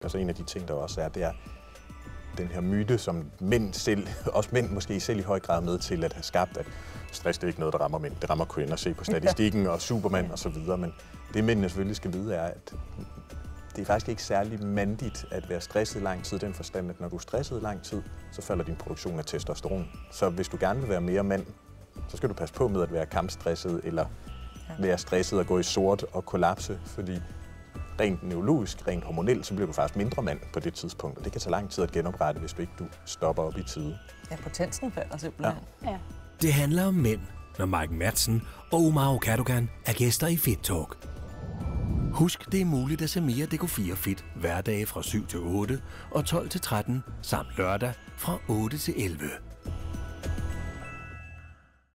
Og så en af de ting, der også er, det er den her myte, som mænd selv, også mænd måske selv i høj grad med til at have skabt, at stress det er ikke noget, der rammer mænd. Det rammer kvinder. Se på statistikken og Superman og så videre. Men det mændene selvfølgelig skal vide er, at det er faktisk ikke særlig mandigt at være stresset i lang tid. Den forstand, at når du er stresset i lang tid, så falder din produktion af testosteron. Så hvis du gerne vil være mere mand, så skal du passe på med at være kampstresset eller være stresset og gå i sort og kollapse, fordi rent neurologisk, rent hormonelt, så bliver du faktisk mindre mand på det tidspunkt, og det kan tage lang tid at genoprette, hvis du ikke stopper op i tide. Ja, potensen falder simpelthen. Ja. Det handler om mænd, når Mike Madsen og Umar Okadogan er gæster i Fit Talk. Husk, det er muligt at se mere DK4 Fit hverdage fra 7 til 8 og 12 til 13, samt lørdag fra 8 til 11.